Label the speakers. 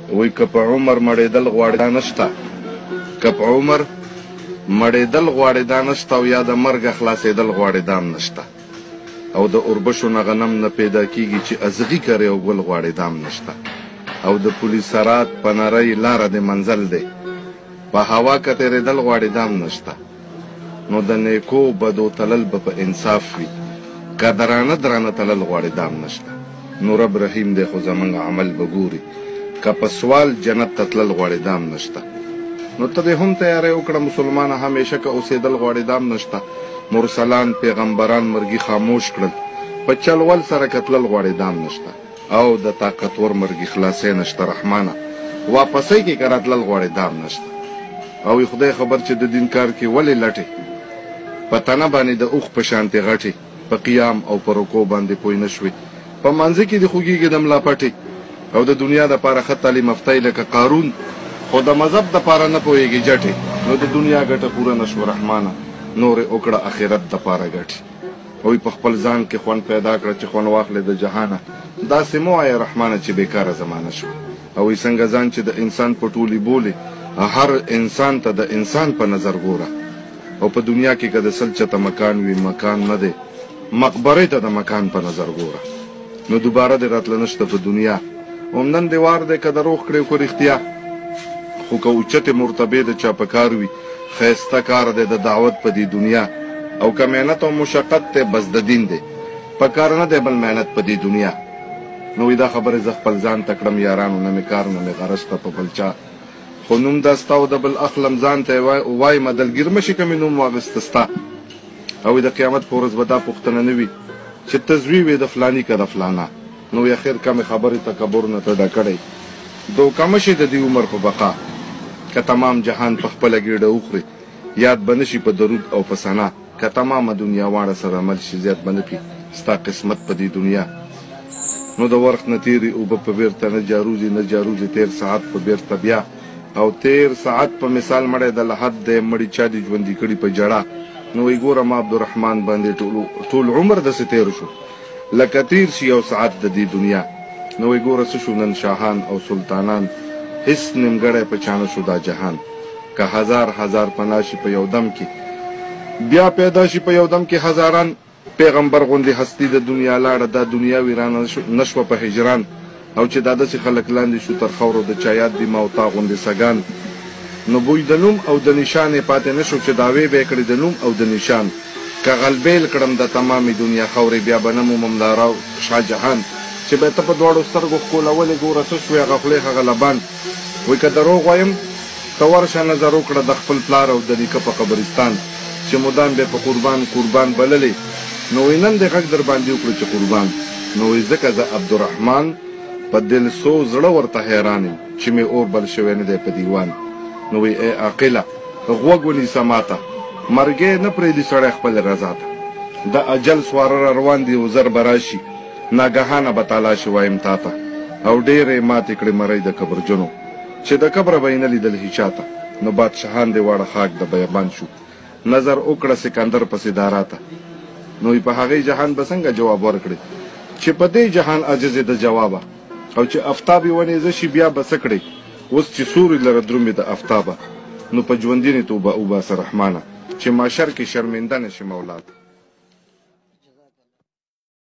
Speaker 1: وایي که په عمر مړېدل غواړې دا نشته، که په عمر مړېدل غواړې دا نشته، او یا د مرګه خلاصېدل غواړې دا هم نشته، او د اوربشو نه غنم نه پیدا کېږي چې ازغي کرې او ګل غواړې دا هم نشته، او د پولیسرات په نرۍ لاره د منزل دی په هوا که تېرېدل غواړې دا هم نشته. نو د نیکو بدو تلل به په انصاف وي، که درانه درانه تلل غواړې دا هم نشته. نو رب رحیم دی خو زمونږ عمل به ګوري، که په سوال جنت ته تلل غواړې دا هم نشته. نو ته دې هم تیاری وکړه مسلمانه، همیشه که اوسېدل غواړې دا هم نشته. مرسلان پیغمبران مرګي خاموش کړل، په چل ول سره که تلل غواړې دا هم نشته. او د طاقتور مرګي خلاصې نشته رحمانه، واپسۍ کې که راتلل غواړې دا هم نشته. او خدای خبر چې د دین کار کې ولې لټې، په تنه باندې د اوښ په شانتې غټې، په قیام او په رکوع باندې پوه نه شوې، په مانځه کې دې خوږېږي د ملا پټې، او د دنیا دپاره ښه تعلیم یافتی لکه قارون، خو د مذهب دپاره نه پوهېږي جټې. نو د دنیا ګټه پوره نه شوه رحمانه، نورې وکړه اخرت دپاره ګټې. وایي په خپل ځان کې خوند پیدا کړه چې خوند واخلې د جهانه، داسې مه وایه رحمانه چې بېکاره زمانه شوه. او وایي څنګه ځان چې د انسان په ټولي بولې، هر انسان ته د انسان په نظر ګوره. او په دنیا کې که د سل چته مکان وي، مکان نه دی، مقبرې ته د مکان په نظر ګوره. نو دوباره دې راتله نشته په دنیا، عمدن دې وار دی که دروغ کړې که رښتیا. خو که اوچتې مرتبې د چا په کار وي، ښایسته کار دی د دعوت په دې دنیا. او که محنت او مشقت دی بس د دین دی، په کار نه دی بل محنت په دې دنیا. نو دا خبرې زه خپل ځان ته کړم یارانو، نه مې کار نه مې غرض ته په بل چا، خو نوم دا ستا او د بل اخلم ځان ته وایم دلګیر مشي که مې نوم واغسته ستا. او د قیامت په ورځ به دا پوښتنه نه وي چې ته زوی وې د فلاني که د فلانا. نو یا خیر کمې خبرې تکبر نه ته ډه کړی، دوکه مه شي د دې عمر په بقا، که تمام جهان په خپله ګېډه وخوري، یاد به نه شي په درود او په ثنا، که تمامه دنیا واړه سره عمل شي زیات به نه کړي ستا قسمت په دې دنیا. نو د ورخ نه تېرې اوبه په بېرته نه جاروزي، نه جاروزي تېر ساعت په بېرته بیا، او تېر ساعت په مثال مړی د لحد دی، مړي چا دي ژوندي کړي په جړه. نو وایي ګوره ما عبدالرحمن باندې ټول عمر داسې تېر شو لکه تېر شي یو ساعت د دې دنیا. نو وایي ګوره څه شو نن شاهان او سلطانان، هېڅ نیمګړی په چا نه شو دا جهان. که هزار پناه شي په یو دم کې، بیا پیدا شي په یو دم کې هزاران، پیغمبر غوندې هستي د دنیا لاړه، دا دنیا ویرانه نشوه په هجران. او چې دا داسې خلک لاندې شو تر خاورو د چا یاد دي ما او تا غوندې سګان. نو بوی د نوم او د نشان یې پاتې نه شو چې دعوې به یې کړې د نوم او د نشان. که غلبیل کړم د تمامې دنیا خاورې، بیا به نه مومم لاره شاه جهان، چې به ته په دواړو سترګو ښکلولې ګوره څه شوې هغه خولې هغه لبان. وایي که دروغ وایم ته ورشه نظر وکړه د خپل پلار او د نیکه په قبرستان، چې مدام به په قربان بللې. نو وایي نن دې غږ در باندې وکړو چې قربان. نو وایي ځکه زه عبدالرحمن په دل سو زړه ورته حیران یم چې مې اور بل شوی نه دی په دیوان. نو وایي ای عاقله غوږ ونیسه ماته، مرګی نه پرېږدي سړی خپل رضا ته. د اجل سواره را روان دي او زر به راشي، ناګهانه به تالاشي وایم تا ته. او ډېرې ماتې کړې مرۍ د کبرجنو، چې د کبره به یې نه لیدل هیچا ته. نو بادشاهان دې واړه خاک د بیابان شو، نظر وکړه سکندر پسې دارا ته. نو په هغې جهان به څنګه جواب ورکړې چې په دې جهان عاجز د جوابه. او چې افتاب یې ونیزه شي بیا به څه کړې، اوس چې سوري لره درومې د افتابه. نو په ژوندینې توبه وباسه رحمانه، چې ماشر کې شرمنده نه شي مولا.